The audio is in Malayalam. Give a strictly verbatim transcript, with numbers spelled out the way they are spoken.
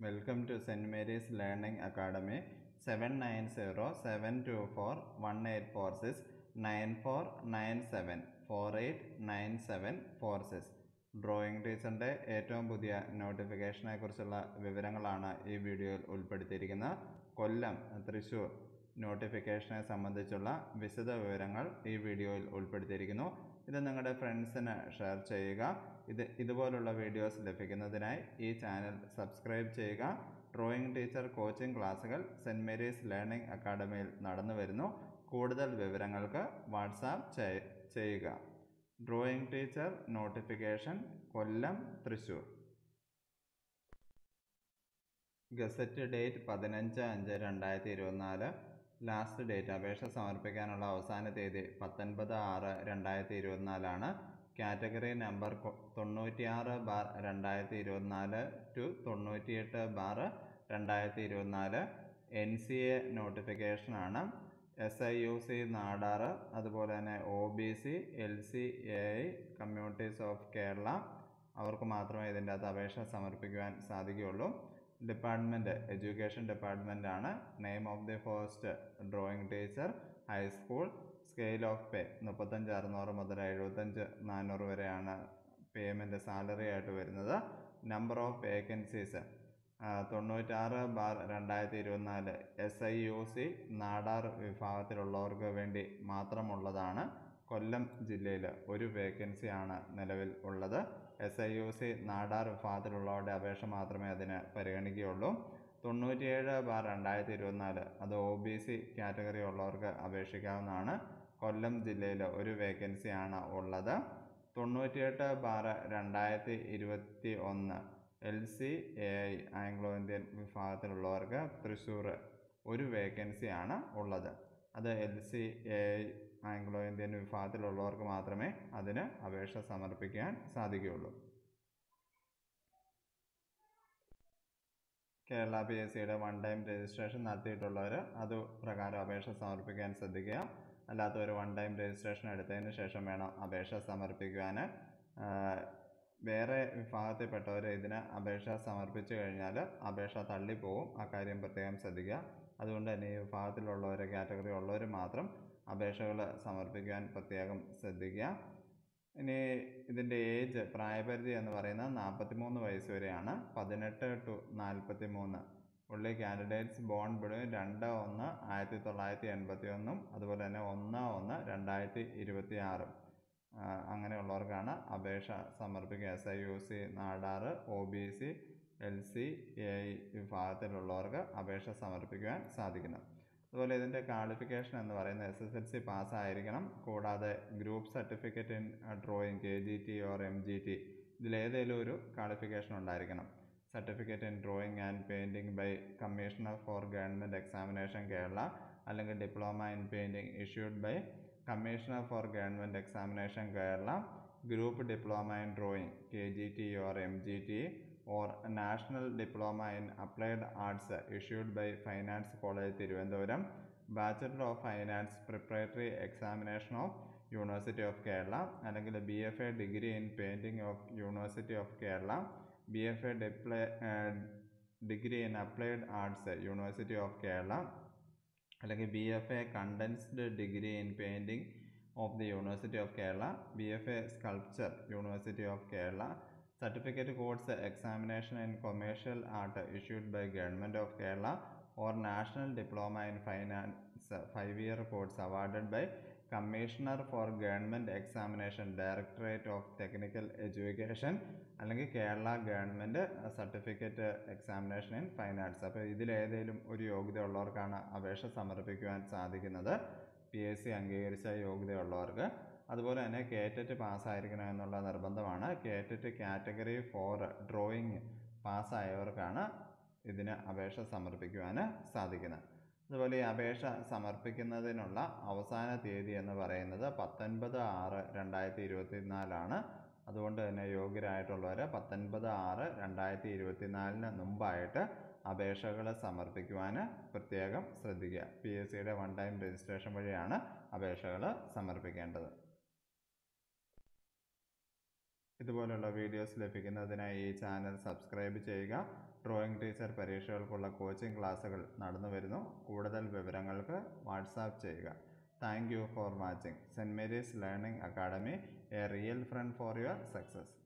Welcome to Saint Mary's Learning Academy. seven nine zero seven two four one eight four six nine four nine seven four eight nine seven four six. Drawing ടീച്ചറിൻ്റെ ഏറ്റവും പുതിയ നോട്ടിഫിക്കേഷനെ കുറിച്ചുള്ള വിവരങ്ങളാണ് ഈ വീഡിയോയിൽ ഉൾപ്പെടുത്തിയിരിക്കുന്നത്. കൊല്ലം, തൃശ്ശൂർ നോട്ടിഫിക്കേഷനെ സംബന്ധിച്ചുള്ള വിശദ വിവരങ്ങൾ ഈ വീഡിയോയിൽ ഉൾപ്പെടുത്തിയിരിക്കുന്നു. ഇത് നിങ്ങളുടെ ഫ്രണ്ട്സിന് ഷെയർ ചെയ്യുക. ഇത് ഇതുപോലുള്ള വീഡിയോസ് ലഭിക്കുന്നതിനായി ഈ ചാനൽ സബ്സ്ക്രൈബ് ചെയ്യുക. ഡ്രോയിങ് ടീച്ചർ കോച്ചിങ് ക്ലാസ്സുകൾ സെൻറ്റ് മേരീസ് ലേണിംഗ് അക്കാഡമിയിൽ നടന്നു വരുന്നു. കൂടുതൽ വിവരങ്ങൾക്ക് വാട്സാപ്പ് ചെയ്യുക. Drawing teacher notification Kollam, Thrissur. Gazette date പതിനഞ്ച് അഞ്ച് രണ്ടായിരത്തി ഇരുപത്തിനാല്. ലാസ്റ്റ് ഡേറ്റ് അപേക്ഷ സമർപ്പിക്കാനുള്ള അവസാന തീയതി പത്തൊൻപത് ആറ് രണ്ടായിരത്തി ഇരുപത്തിനാലാണ്. കാറ്റഗറി നമ്പർ തൊണ്ണൂറ്റിയാറ് ബാർ രണ്ടായിരത്തി ഇരുപത്തിനാല് ടു തൊണ്ണൂറ്റിയെട്ട് ബാർ രണ്ടായിരത്തി ഇരുപത്തിനാല്. എൻ സി എ നോട്ടിഫിക്കേഷനാണ്. S I U C Nadar, അതുപോലെ തന്നെ O B C, L C A I, communities of Kerala അവർക്ക് മാത്രമേ ഇതിൻ്റെ അകത്ത് അപേക്ഷ സമർപ്പിക്കുവാൻ സാധിക്കുകയുള്ളൂ. ഡിപ്പാർട്ട്മെൻറ്റ് എഡ്യൂക്കേഷൻ ഡിപ്പാർട്ട്മെൻ്റ് ആണ്. Name of the post drawing teacher, high school. Scale of pay മുപ്പത്തഞ്ച് അറുന്നൂറ് മുതൽ എഴുപത്തഞ്ച് നാനൂറ് വരെയാണ് പേയ്മെൻറ്റ് സാലറി ആയിട്ട് വരുന്നത്. നമ്പർ ഓഫ് വേക്കൻസീസ് തൊണ്ണൂറ്റാറ് ബാർ രണ്ടായിരത്തി ഇരുപത്തിനാല് S I U C Nadar വിഭാഗത്തിലുള്ളവർക്ക് വേണ്ടി മാത്രമുള്ളതാണ്. കൊല്ലം ജില്ലയിൽ ഒരു വേക്കൻസിയാണ് നിലവിൽ ഉള്ളത്. S I U C Nadar വിഭാഗത്തിലുള്ളവരുടെ അപേക്ഷ മാത്രമേ അതിന് പരിഗണിക്കുകയുള്ളൂ. തൊണ്ണൂറ്റിയേഴ് ബാർ രണ്ടായിരത്തി ഇരുപത്തിനാല് അത് ഒ ബി സി കാറ്റഗറി ഉള്ളവർക്ക് അപേക്ഷിക്കാവുന്നതാണ്. കൊല്ലം ജില്ലയിൽ ഒരു വേക്കൻസിയാണ് ഉള്ളത്. തൊണ്ണൂറ്റിയെട്ട് ബാർ രണ്ടായിരത്തി ഇരുപത്തി ഒന്ന് L C A I Anglo Indian വിഭാഗത്തിലുള്ളവർക്ക് തൃശ്ശൂർ ഒരു വേക്കൻസിയാണ് ഉള്ളത്. അത് L C A I Anglo Indian വിഭാഗത്തിലുള്ളവർക്ക് മാത്രമേ അതിന് അപേക്ഷ സമർപ്പിക്കാൻ സാധിക്കുകയുള്ളൂ. കേരള പി എസ് സിയുടെ വൺ ടൈം രജിസ്ട്രേഷൻ നടത്തിയിട്ടുള്ളവർ അത് പ്രകാരം അപേക്ഷ സമർപ്പിക്കാൻ ശ്രദ്ധിക്കുക. അല്ലാത്തവർ വൺ ടൈം രജിസ്ട്രേഷൻ എടുത്തതിന് ശേഷം വേണം അപേക്ഷ സമർപ്പിക്കുവാൻ. വേറെ വിഭാഗത്തിൽപ്പെട്ടവർ ഇതിന് അപേക്ഷ സമർപ്പിച്ചു കഴിഞ്ഞാൽ അപേക്ഷ തള്ളിപ്പോവും. അക്കാര്യം പ്രത്യേകം ശ്രദ്ധിക്കുക. അതുകൊണ്ട് തന്നെ ഈ വിഭാഗത്തിലുള്ളവർ കാറ്റഗറി ഉള്ളവർ മാത്രം അപേക്ഷകൾ സമർപ്പിക്കാൻ പ്രത്യേകം ശ്രദ്ധിക്കുക. ഇനി ഇതിൻ്റെ ഏജ് പ്രായപരിധി എന്ന് പറയുന്നത് നാൽപ്പത്തി മൂന്ന് വയസ്സ് വരെയാണ്. പതിനെട്ട് ടു നാൽപ്പത്തി മൂന്ന് ഉള്ളി കാൻഡിഡേറ്റ്സ് ബോൺ ബിറ്റ്വീൻ രണ്ട് ഒന്ന് ആയിരത്തി തൊള്ളായിരത്തി എൺപത്തി ഒന്നും അതുപോലെ തന്നെ ഒന്ന് ഒന്ന് രണ്ടായിരത്തി ഇരുപത്തി ആറും അങ്ങനെയുള്ളവർക്കാണ് അപേക്ഷ സമർപ്പിക്കുക. S I U C Nadar, O B C, L C A I വിഭാഗത്തിലുള്ളവർക്ക് അപേക്ഷ സമർപ്പിക്കുവാൻ സാധിക്കുന്നത്. അതുപോലെ ഇതിൻ്റെ ക്വാളിഫിക്കേഷൻ എന്ന് പറയുന്നത് എസ് എസ് എൽ സി പാസ്സായിരിക്കണം. കൂടാതെ group certificate in drawing K G T or M G T ഇതിലേതെങ്കിലും ഒരു ക്വാളിഫിക്കേഷൻ ഉണ്ടായിരിക്കണം. Certificate in drawing and painting by commissioner for government examination Kerala, അല്ലെങ്കിൽ diploma in painting issued by commissioner for government examination Kerala, group diploma in drawing K G T or M G T or National Diploma in Applied Arts issued by Finance College Thiruvananthapuram, Bachelor of Finance Preparatory Examination of University of Kerala, അല്ലെങ്കിൽ B F A degree in painting of university of Kerala, B F A degree in applied arts university of Kerala, അല്ലെങ്കിൽ B F A condensed degree in painting of the university of Kerala, B F A sculpture university of Kerala, Certificate course examination in commercial art issued by Government of Kerala, or National Diploma in Finance five year course awarded by Commissioner for Government Examination Directorate of Technical Education, അല്ലെങ്കിൽ Kerala government certificate examination in fine arts. അപ്പോൾ ഇതിലേതെങ്കിലും ഒരു യോഗ്യത ഉള്ളവർക്കാണ് അപേക്ഷ സമർപ്പിക്കുവാൻ സാധിക്കുന്നത്, പി എസ് സി അംഗീകരിച്ച യോഗ്യതയുള്ളവർക്ക്. അതുപോലെ തന്നെ കേറ്ററ്റ് പാസ്സായിരിക്കണം എന്നുള്ള നിർബന്ധമാണ്. കേറ്ററ്റ് കാറ്റഗറി ഫോർ ഡ്രോയിങ് പാസ്സായവർക്കാണ് ഇതിന് അപേക്ഷ സമർപ്പിക്കുവാൻ സാധിക്കുന്നത്. അതുപോലെ ഈ അപേക്ഷ സമർപ്പിക്കുന്നതിനുള്ള അവസാന തീയതി എന്ന് പറയുന്നത് പത്തൊൻപത് ആറ് രണ്ടായിരത്തി ഇരുപത്തി നാലാണ്. അതുകൊണ്ട് തന്നെ യോഗ്യരായിട്ടുള്ളവർ പത്തൊൻപത് ആറ് രണ്ടായിരത്തി ഇരുപത്തി നാലിന് മുമ്പായിട്ട് അപേക്ഷകൾ സമർപ്പിക്കുവാൻ പ്രത്യേകം ശ്രദ്ധിക്കുക. പി എസ് സിയുടെ വൺ ടൈം രജിസ്ട്രേഷൻ വഴിയാണ് അപേക്ഷകൾ സമർപ്പിക്കേണ്ടത്. ഇതുപോലുള്ള വീഡിയോസ് ലഭിക്കുന്നതിനായി ഈ ചാനൽ സബ്സ്ക്രൈബ് ചെയ്യുക. ഡ്രോയിങ് ടീച്ചർ പരീക്ഷകൾക്കുള്ള കോച്ചിങ് ക്ലാസ്സുകൾ നടന്നു വരുന്നു. കൂടുതൽ വിവരങ്ങൾക്ക് വാട്സാപ്പ് ചെയ്യുക. Thank you for watching. Saint Mary's learning academy, a real friend for your success.